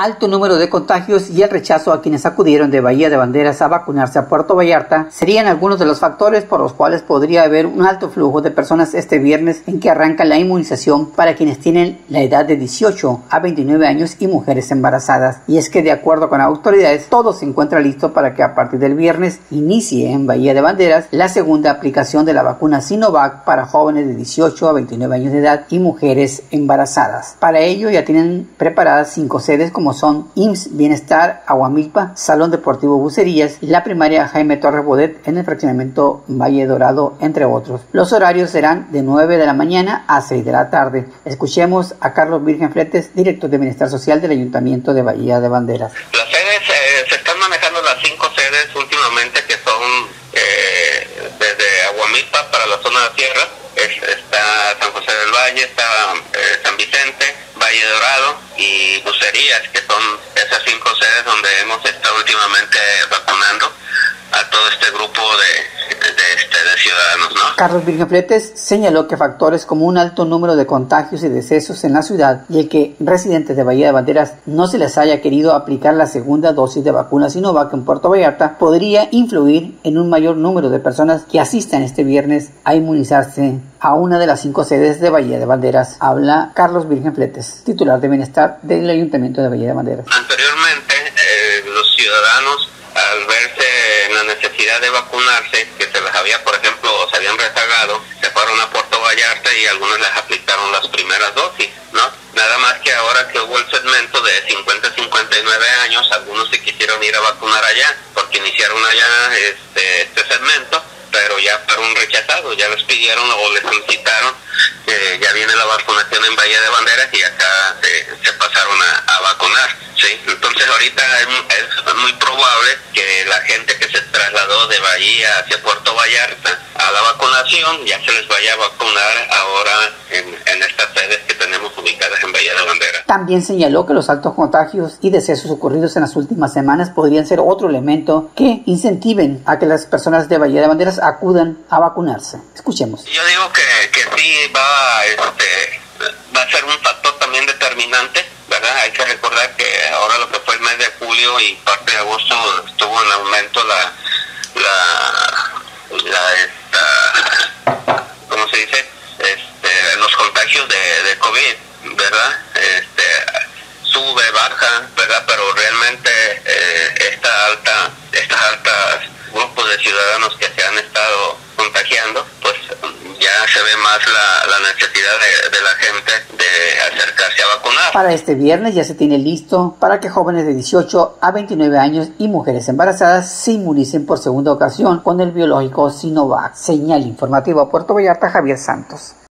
alto número de contagios y el rechazo a quienes acudieron de Bahía de Banderas a vacunarse a Puerto Vallarta serían algunos de los factores por los cuales podría haber un alto flujo de personas este viernes en que arranca la inmunización para quienes tienen la edad de 18 a 29 años y mujeres embarazadas. Y es que de acuerdo con autoridades, todo se encuentra listo para que a partir del viernes inicie en Bahía de Banderas la segunda aplicación de la vacuna Sinovac para jóvenes de 18 a 29 años de edad y mujeres embarazadas. Para ello ya tienen preparadas 5 sedes como son IMSS Bienestar Aguamilpa, Salón Deportivo Bucerías, la primaria Jaime Torres Bodet en el fraccionamiento Valle Dorado, entre otros. Los horarios serán de 9 de la mañana a 6 de la tarde. Escuchemos a Carlos Virgen Fletes, director de Bienestar Social del Ayuntamiento de Bahía de Banderas. Las sedes, se están manejando las 5 sedes últimamente, que son desde Aguamilpa para la zona de tierra, está San José del Valle, está San Vicente, Valle Dorado y Bucerías, que son esas 5 sedes donde hemos estado últimamente vacunando a todo este grupo de ciudadanos, ¿no? Carlos Virgen Fletes señaló que factores como un alto número de contagios y decesos en la ciudad y el que residentes de Bahía de Banderas no se les haya querido aplicar la segunda dosis de vacuna Sinovac en Puerto Vallarta podría influir en un mayor número de personas que asistan este viernes a inmunizarse a una de las 5 sedes de Bahía de Banderas. Habla Carlos Virgen Fletes, titular de Bienestar del Ayuntamiento de Bahía de Banderas. Anteriormente, los ciudadanos, al verse en la necesidad de vacunarse, que se les había, por ejemplo, se habían rezagado, se fueron a Puerto Vallarta y algunos les aplicaron las primeras dosis, ¿no? Nada más que ahora que hubo el segmento de 50 a 59 años, algunos se quisieron ir a vacunar allá, porque iniciaron allá este segmento, pero ya fueron rechazados, ya les pidieron o les solicitaron que ya viene la vacunación en Bahía de Banderas y acá se pasaron a vacunar, ¿sí? Entonces ahorita es muy probable que la gente que se trasladó de Bahía hacia Puerto Vallarta a la vacunación ya se les vaya a vacunar ahora en estas sedes que tenemos ubicadas en Bahía de Banderas. También señaló que los altos contagios y decesos ocurridos en las últimas semanas podrían ser otro elemento que incentiven a que las personas de Bahía de Banderas acudan a vacunarse. Escuchemos. Yo digo que sí va a ser un factor también determinante, ¿verdad? Hay que recordar que ahora lo que fue el mes de julio y parte de agosto estuvo en aumento ¿cómo se dice? Los contagios de COVID, ¿verdad? Sube, baja, ¿verdad? Pero realmente estas altas grupos de ciudadanos que se han estado contagiando, pues ya se ve más la necesidad de la gente de acercarse a vacunar. Para este viernes ya se tiene listo para que jóvenes de 18 a 29 años y mujeres embarazadas se inmunicen por segunda ocasión con el biológico Sinovac. Señal informativa Puerto Vallarta, Javier Santos.